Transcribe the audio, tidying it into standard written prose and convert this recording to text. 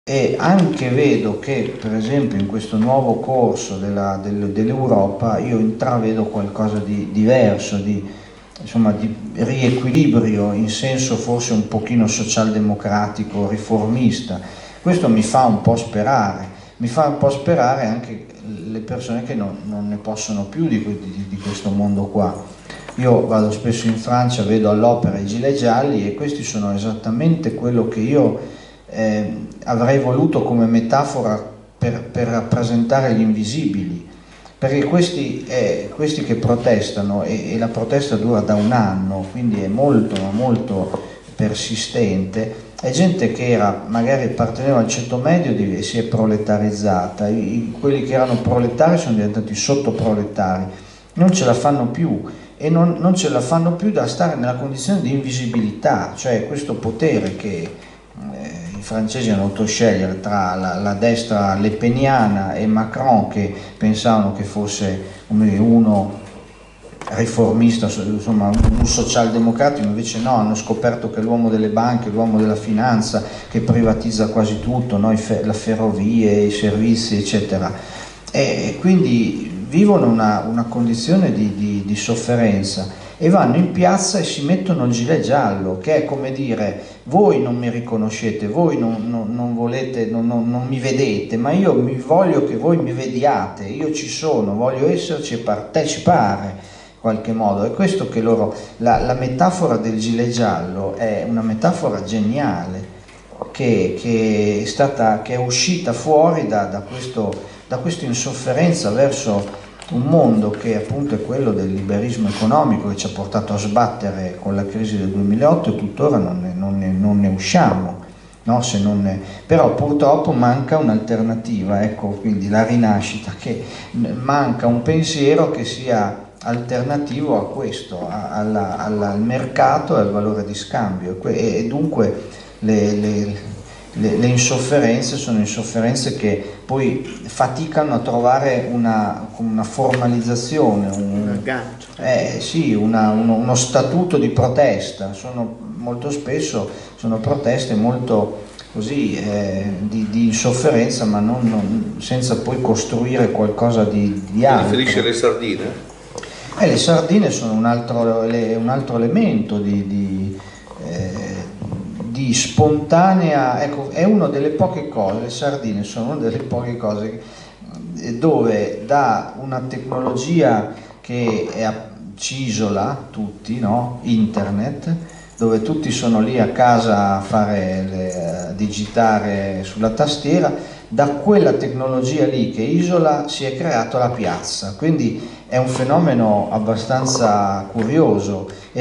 E anche vedo che, per esempio, in questo nuovo corso dell'Europa io intravedo qualcosa di diverso, insomma, di riequilibrio in senso forse un pochino socialdemocratico, riformista. Questo mi fa un po' sperare anche le persone che non ne possono più di questo mondo qua. Io vado spesso in Francia, vedo all'opera i gilet gialli e questi sono esattamente quello che io avrei voluto come metafora per rappresentare gli invisibili, perché questi che protestano, e la protesta dura da un anno, quindi è molto molto persistente, è gente che magari apparteneva al ceto medio e si è proletarizzata, quelli che erano proletari sono diventati sottoproletari, non ce la fanno più, e non ce la fanno più da stare nella condizione di invisibilità, cioè questo potere che i francesi hanno dovuto scegliere tra la destra lepeniana e Macron, che pensavano che fosse uno riformista, insomma un socialdemocratico, invece no, hanno scoperto che l'uomo delle banche, l'uomo della finanza, che privatizza quasi tutto, no? Le ferrovie, i servizi, eccetera. E quindi vivono una condizione di sofferenza e vanno in piazza e si mettono il gilet giallo, che è come dire: voi non mi riconoscete, voi non volete, non mi vedete, ma io mi voglio che voi mi vediate, io ci sono, voglio esserci e partecipare in qualche modo. È questo che la metafora del gilet giallo è una metafora geniale, che è uscita fuori da questa insofferenza verso un mondo che appunto è quello del liberismo economico, che ci ha portato a sbattere con la crisi del 2008 e tuttora non ne usciamo, no? Però purtroppo manca un'alternativa, ecco, quindi la rinascita, che manca un pensiero che sia alternativo a questo, al mercato e al valore di scambio, e dunque le insofferenze sono insofferenze che poi faticano a trovare una formalizzazione, un aggancio. Sì, uno statuto di protesta. Molto spesso sono proteste molto così di insofferenza, ma senza poi costruire qualcosa di altro. Ti riferisci alle sardine? Le sardine sono un altro elemento di spontanea, ecco, è una delle poche cose, le sardine sono una delle poche cose dove da una tecnologia che ci isola tutti, no? Internet, dove tutti sono lì a casa a digitare sulla tastiera, da quella tecnologia lì che isola si è creata la piazza, quindi è un fenomeno abbastanza curioso.